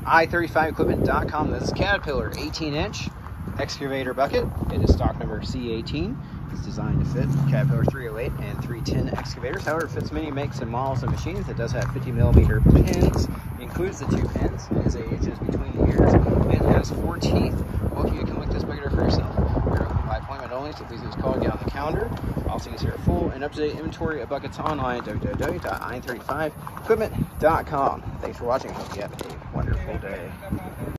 i35equipment.com. This is Caterpillar 18-inch excavator bucket. It is stock number C18. It's designed to fit Caterpillar 308 and 310 excavators. However, it fits many makes and models and machines. It does have 50mm pins. It includes the 2 pins. It has 8 inches between the ears. It has 4 teeth. Welcome you to come look this bucket for yourself. We're open by appointment only, so please give us a call and get on the calendar. Also, you can see our full and up-to-date inventory of buckets online at www.i35equipment.com. Thanks for watching. Hope you have a wonderful day.